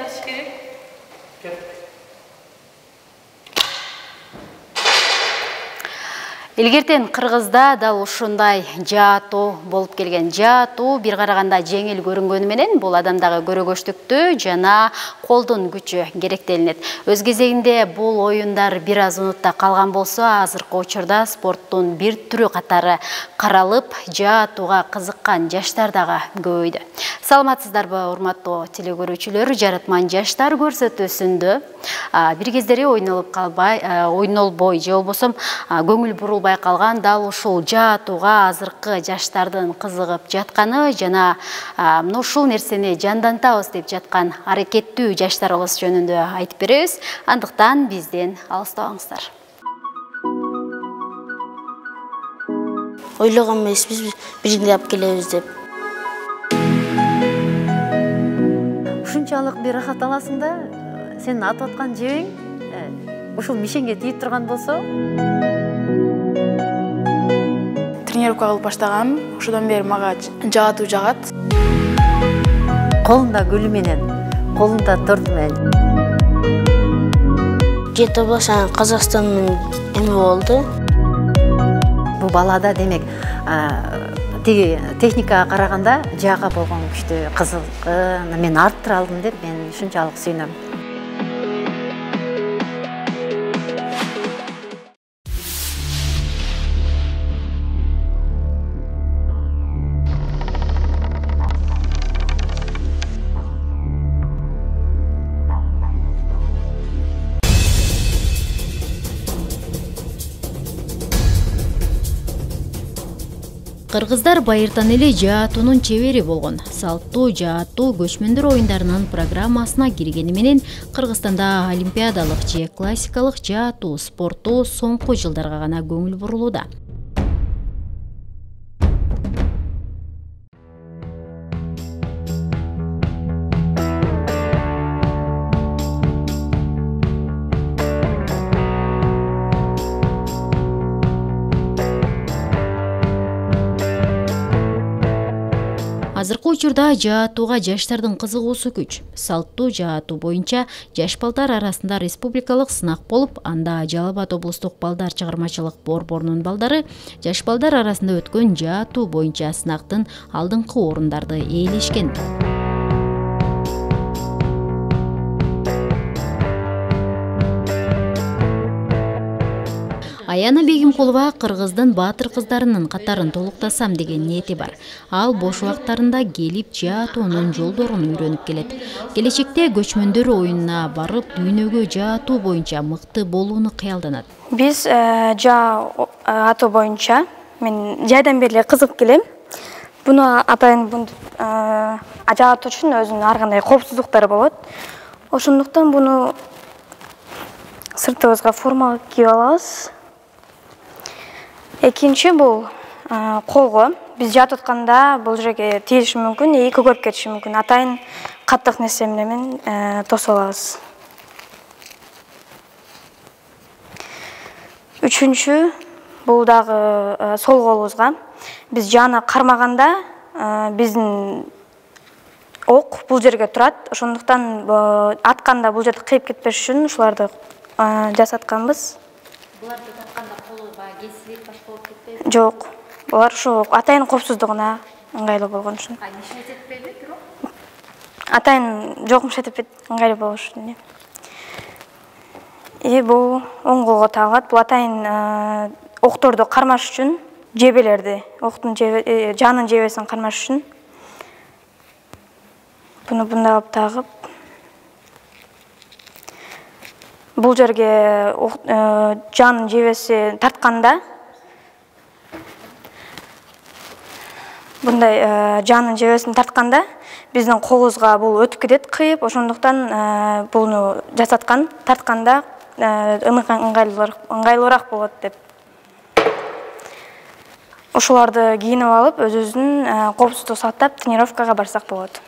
айтыш керек. Илгертен Кыргызда дал ушундай жаатуу болуп келген. Жаатуу бир караганда жеңил көрүнгөнү менен бул адамдагы көрөгөчтүктү жана колдун күчү керектелинет. Өз кезегинде бул оюндар бир аз унутта калган болсо, азыркы учурда спорттун бир түрү катары каралып, жаатууга кызыккан жаштар дагы көбөйдү. Саламатсыздарбы, урматтуу телекөрүүчүлөр? Жаратман жаштар көрсөтүүсүндө бир кездери ойнолбой же болбосо көңүл бурулбай калган дал ушул жаатууга азыркы жаштардын кызыгып жатканы жана ушул нерсени жандантабыз деп жаткан аракеттүү жаштарыбыз жөнүндө айтып беребиз. Андыктан бизден алыстабаңыздар. Ойлогон эмеспиз биринде алып келебиз деп. Ушунчалык бир рахат аласың да, сенин атып аткан жебең ушул мишенге тийип турган болсо, Тренировка кылып баштагам. Ошодон бери мага жаатуу жагат. колунда гүлү менен, колунда торту менен. Жети башан Казакстандын эми болду. Бул балада демек тиги техникага караганда жаага болгон күчтүү кызыгы мен арттыра алдым деп мен ушунчалык сүйүнөм. Кыргыздар байыртан эле жаатуунун чебери болгон. Салттуу жаатуу көчмөндөр оюндарынын программасына киргени менен Кыргызстанда олимпиадалык же классикалык жаатуу спорту соңку жылдарга гана көңүл бурулууда. Азыркы учурда жаатууга жаштардын кызыгуусу күч. Салттуу жаатуу боюнча жаш балдар арасында республикалык сынак болуп, анда Жалал Абад облустук балдар чыгармачылык борборунун балдары жаш балдар арасында өткөн жаатуу боюнча сынактын алдыңкы орундарды ээлешкен. Аяна Бегимкулова Кыргыздын баатыр кыздарынын катарын толуктасам деген ниети бар. Ал бош убактарында келип жаатуунун жолдорун үйрөнүп келет. Келечекте көчмөндөр оюнуна барып, дүйнөгө жаатуу боюнча мыкты болууну кыялданат. Биз жаатуу боюнча мен жайдан бери кызыгып келем. Буну атайын жаатуу үчүн өзүнүн ар кандай коопсуздуктары болот. Ошондуктан буну сыртыбызга форма кийип алабыз. Экинчи бул колго биз жатып атканда бул жерге тийиши мүмкүн, көгөрүп кетиши мүмкүн. Атайын каттык нерсе менен тосуп алабыз. Үчүнчү бул дагы сол колубузга биз жааны кармаганда биздин ок бул жерге турат. Ошондуктан атканда бул жерде кыйып кетпеш үчүн ушуларды жасатканбыз. Буларды татканда колуга кесип башка болуп кетпейби? Жок. Булар ушу атайын коопсуздугуна ыңгайлуу болгон үчүн. Мешать этпейби бирок? Атайын жок, мешать этпейт, ыңгайлуу болуш үчүн. Бул оң колго тагылат. Бул атайын окторду кармаш үчүн, жебелерди, октун жанын жебесин кармаш үчүн. Буну мындай алып тагып, бул жерге жанын жебеси тартканда, мындай жанын жебесин тартканда, биздин колубузга бул өтүп кетет, кыйып, ошондуктан буну жасаткан, тартканда ыңгайлуураак болот деп. Ушуларды кийинип алып, өзүбүздүн коопсуздук сактап, тренировкага барсак болот.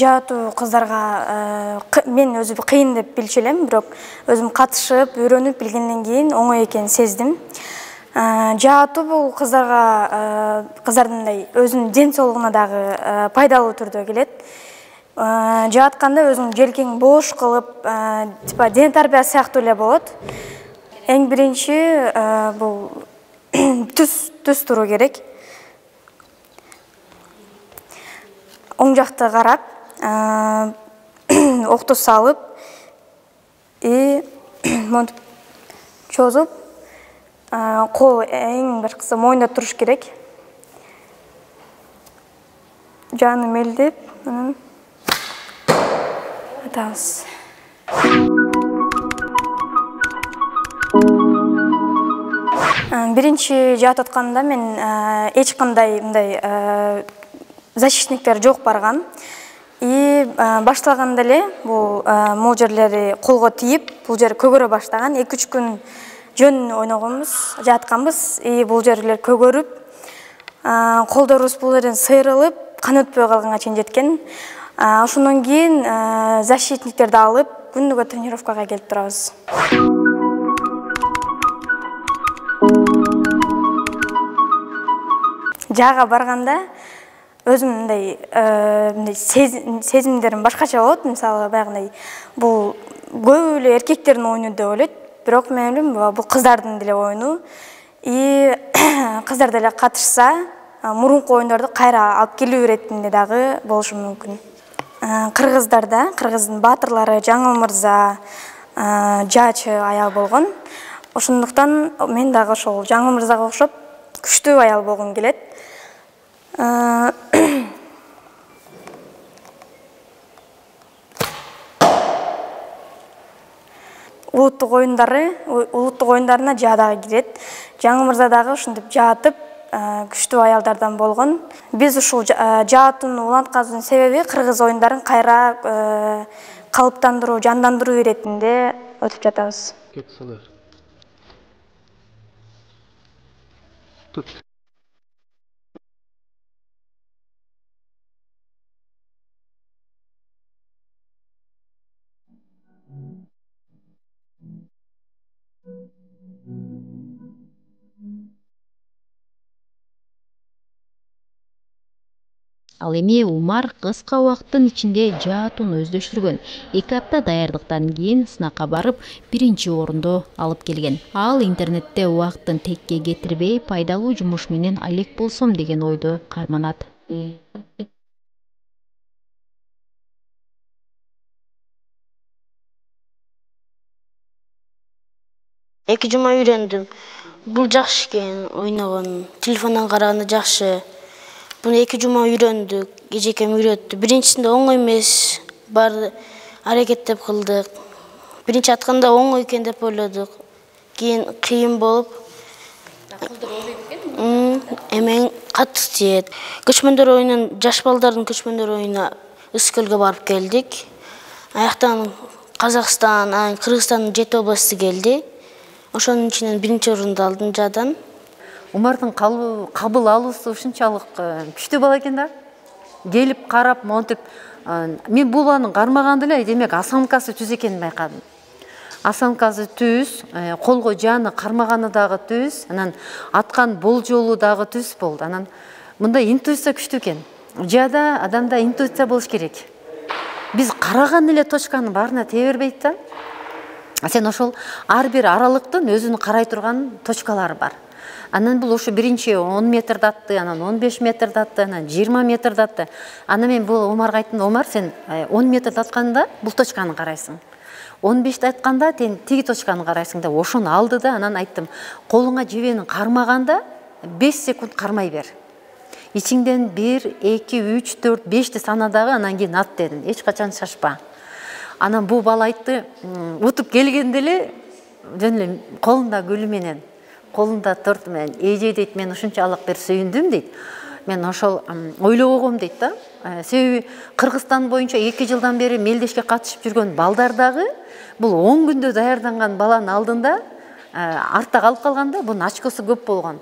жаатуу кыздарга мен өзүм кыйын деп билчү элем, бирок өзүм катышып, үйрөнүп билгенден кийин оңой экенин сездим. Жаатуу бул кыздардын мындай өзүнүн ден соолугуна дагы пайдалуу түрдө келет. Жаатканда өзүң желкең бош кылып, типа ден тарбия сыяктуу эле болот. Эң биринчи бул түз туруу керек. Оң жакты карап, окту салып, монтип чозуп, кол эң башкысы моюнда туруш керек. Жааны мелдеп, анан атабыз. Биринчи жаат атканда мен эч кандай мындай защитниктер жок барган. Баштаганда эле бул жерлери колго тийип, бул жер көгөрө баштаган. 2-3 күн жөн ойногонбуз, жатканбыз. Бул жерлер көгөрүп, колдорубуз бул жерден сыйрылып, кан өтпөй калганга чейин жеткен. Ошондон кийин защитниктерди алып, күндүгө тренировкага келип турабыз. Жаага барганда өзүм мындай сезимдерим башкача болот. Мисалы, баягындай бул көп эле эркектердин оюну деп ойлойт, бирок мен ойлойм, бул кыздардын деле оюну. Кыздар деле катышса, мурунку оюндорду кайра алып келүү иретинде дагы болушу мүмкүн. Кыргыздарда, кыргыздын баатырлары Жаңыл мырза, Жачы аял болгон. Ошондуктан мен дагы ошол Жаңыл мырзага окшоп күчтүү аял болгум келет. Улуттук оюндарына жаа дагы кирет. Жаңыл мырза дагы ушинтип жаатып, күчтүү аялдардан болгон. Биз ушул жаатууну улантканыбыздын себеби кыргыз оюндарын кайра калыптандыруу, жандандыруу иретинде өтүп жатабыз. Ал эми Умар кыска убакыттын ичинде жаатууну өздөштүргөн. 2 апта даярдыктан кийин сынакка барып, 1-орунду алып келген. Ал интернетте убакыттын текке кетирбей, пайдалуу жумуш менен алек болсом деген ойду карманат. 2 жума үйрөндүм. Бул жакшы экен, ойногон. Телефондон караганда жакшы. Буну 2 жума үйрөндүк, эжекем үйрөттү. Биринчисинде оңой эмес, баары аракеттеп кылдык. Биринчи атканда оңой экен деп ойлодук. Кийин кыйын болуп, эмен катык тиет. Көчмөндөр оюнун, жаш балдардын көчмөндөр оюнуна Үскөлгө барып келдик. Аяктан Казакстан, Кыргызстандын 7 областы келди. Ошонун ичинен 1-орунду алдым жаадан. Умардын кабыл алуусу ушунчалык күчтүү бала экен да. Келип карап, монтип, мен бул баланын кармаганда эле демек осанкасы түз экенин байкадым. Осанкасы түз, колго жааны кармаганы дагы түз, анан аткан болжолу дагы түз болду. Анан мындай интуиция күчтүү экен. Жаада адамда интуиция болуш керек. Биз караган эле точканы баарына тээ бербейт да. Сен ошол ар бир аралыктын өзүнүн карай турган точкалары бар. Анан бул ошо биринчи 10 метрди атты, анан 15 метрди атты, анан 20 метрди атты. Анан мен бул Омарга айттым, Омар, сен 10 метрди атканда бул точканы карайсың. 15ти айтканда сен тиги точканы карайсың деп ошону алды да, анан айттым, колуңа жебенин кармаганда 5 секунд кармай бер. Ичиңден 1, 2, 3, 4, 5ти сана дагы, анан кийин ат дедим. Эч качан шашпа. Анан бул бала айтты, утуп келгенде эле жөн эле колунда гүлү менен, колунда торту менен, эже дейт, мен ушунчалык бир сүйүндүм дейт. Мен ошол ойлобогом дейт да. Себеби Кыргызстан боюнча 2 жылдан бери мелдешке катышып жүргөн балдар дагы бул 10 күндө даярданган баланын алдында артта калып калганда, бунун очкосу көп болгон.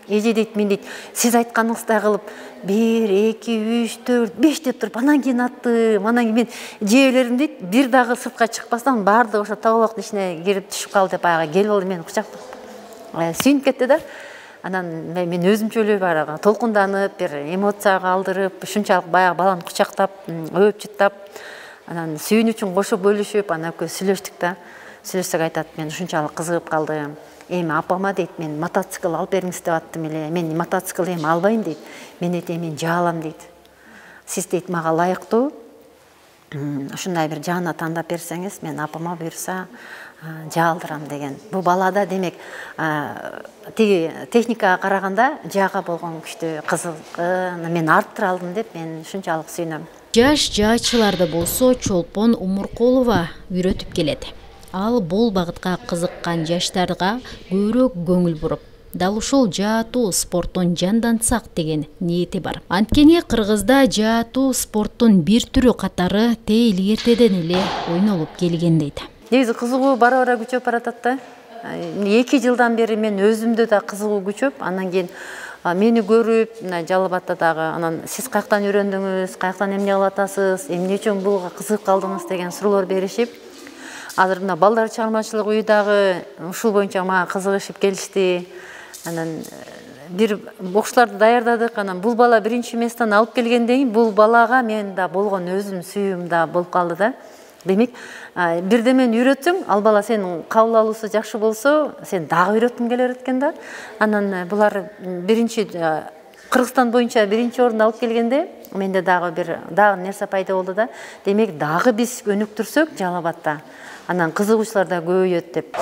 Эже дейт, мен дейт, сиз айтканыңыздай кылып 1, 2, 3, 4, 5 деп туруп, анан кийин аттым. Анан кийин мен жебелерим дейт, бир дагы сыртка чыкпастан баардыгы ошо табалактын ичине кирип түшүп калды деп аяга келип алып мени кучактап сүйүнүп кетти да. Анан мен өзүмчө эле баягы толкунданып, бир эмоцияга алдырып, ушунчалык баягы баланы кучактап, өп жыттап, анан сүйүнүчүн кошо бөлүшүп, анан экөөбүз сүйлөштүк да. Сүйлөшсөк айтат, мен ушунчалык кызыгып калдым. Эми апама дейт, мен мотоцикл алып бериңиз деп аттым эле. Мен мотоцикл эми албайм дейт. Мен дейт, мен жаалам дейт. Сиз дейт мага лайыктуу ушундай бир жаана тандап берсеңиз, мен апама буйрса жаалдырам деген. Бул балада демек тиги техникага караганда жаага болгон күчтүү кызыгы мен арттыра алдым деп мен ушунчалык сүйүнөм. Жаш жаачыларды болсо Чолпон Умуркулова үйрөтүп келет. Ал бул багытка кызыккан жаштарга көбүрөөк көңүл буруп, дал ушул жаатуу спорттун жандансак деген ниети бар. Анткени Кыргызда жаатуу спорттун бир түрү катары тээ илгертеден эле ойнолуп келген дейт. Негизи кызыгуу бара-бара күчөп баратат да. 2 жылдан бери мен өзүмдө да кызыгуу күчөп, анан кийин мени көрүп, Жалал Абадта дагы анан сиз каяктан үйрөндүңүз, каяктан эмне кылып атасыз, эмне үчүн буга кызыгып калдыңыз деген суроолор беришип, азыр мына балдар чыгармачылык үйү дагы ушул боюнча мага кызыгышып келишти. Анан бир боксларды даярдадык. Анан бул бала биринчи месттен алып келгенден кийин бул балага мен да болгон өзүм сүйүүм да болуп калды да. Демек, бирде мен үйрөттүм, ал бала сенин кабыл алуусу жакшы болсо, сен дагы үйрөткүң келе берет экен да. Анан булар биринчи Кыргызстан боюнча биринчи орунду алып келгенде, менде дагы нерсе пайда болду да. Демек, дагы биз өнүктүрсөк Жалал Абадта, анан кызыгуучулар да көбөйөт деп.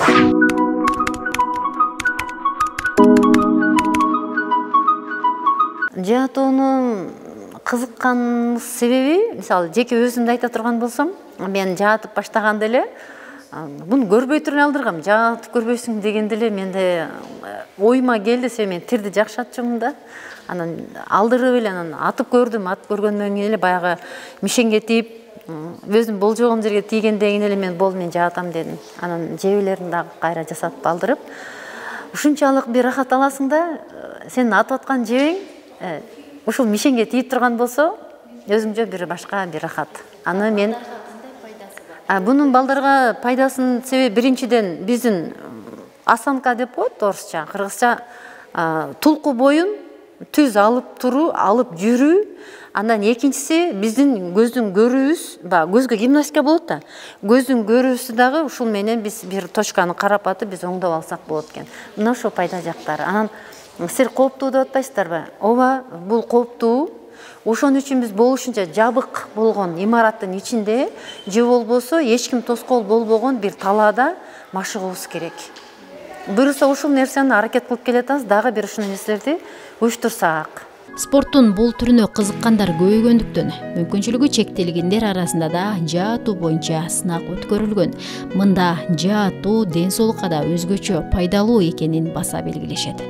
Жаатоонун кызыккан себеби, мисалы, жеке өзүмдү айта турган болсом, мен жаатып баштаганда эле буну көрбөй туруп алдыргам. Жаатып көрбөйсүң дегенде эле менде оюма келди, себеби мен тирди жакшы атчумун да. Анан алдырып эле анан атып көрдүм. Атып көргөндөн кийин эле баягы мишенге тийип, өзүм болжогон жерге тийгенден кийин эле мен болду, мен жаатам дедим. Анан жебелерин дагы кайра жасатып алдырып, ушунчалык бир рахат аласың да, сенин атып аткан жебең ушул мишенге тийип турган болсо, өзүңчө бир башка бир рахат. Аны мен бунун балдарга пайдасын себеби биринчиден биздин осанка деп коет орусча, кыргызча тулку боюн түз алып туруу, алып жүрүү. Андан экинчиси биздин көздүн көрүүбүз, көзгө гимнастика болот да. Көздүн көрүүсү дагы ушул менен биз бир точканы карап атып биз оңдоп алсак болот экен. Мына ошо пайда жактары. Анан силер кооптуу деп атпайсыздарбы? Ооба, бул кооптуу. Ошон үчүн биз болушунча жабык болгон имараттын ичинде же болбосо эч ким тоскоол болбогон бир талаада машыгуубуз керек. Буюрса ушул нерсени аракет кылып келатабыз, дагы бир ушул нерселерди уюштурсак. Спорттун бул түрүнө кызыккандар көбөйгөндүктөн мүмкүнчүлүгү чектелгендер арасында да жаатуу боюнча сынак өткөрүлгөн. Мында жаатуу ден соолукка да өзгөчө пайдалуу экенин баса белгилешет.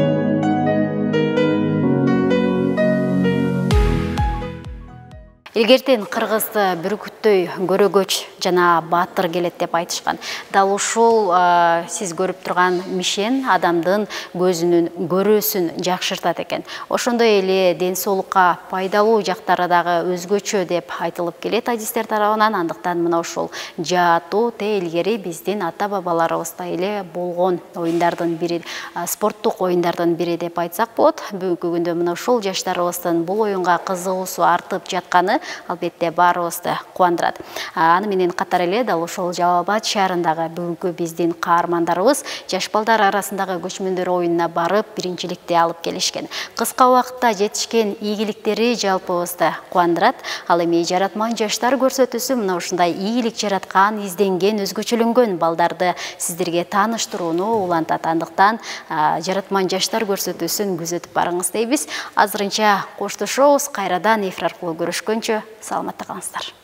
Илгертен Кыргызды бүркүттөй көрөгөч жана баатыр келет деп айтышкан. Дал ушул сиз көрүп турган мишен адамдын көзүнүн көрүүсүн жакшыртат экен. Ошондой эле ден соолукка пайдалуу жактары дагы өзгөчө деп айтылып келет адистер тарабынан. Андыктан мына ушул жаатуу тээ илгери биздин ата бабаларыбызда эле болгон оюндардын бири, спорттук оюндардын бири деп айтсак болот. Бүгүнкү күндө мына ушул жаштарыбыздын бул оюнга кызыгуусу артып жатканы албетте баарыбызды кубандырат. Аны менен катар эле дал ошол Жалал Абад шаарындагы бүгүнкү биздин каармандарыбыз жаш балдар арасындагы көчмөндөр оюнуна барып, биринчиликти алып келишкен. Кыска убакытта жетишкен ийгиликтери жалпыбызды кубандырат. Ал эми жаратман жаштар көрсөтүүсү мына ушундай ийгилик жараткан, изденген, өзгөчөлөнгөн балдарды сиздерге тааныштырууну улантат. Андыктан жаратман жаштар көрсөтүүсүн күзөтүп барыңыз дейбиз. Азырынча коштошобуз, кайрадан эфир аркылуу көрүшкөнчө саламатта калыңыздар.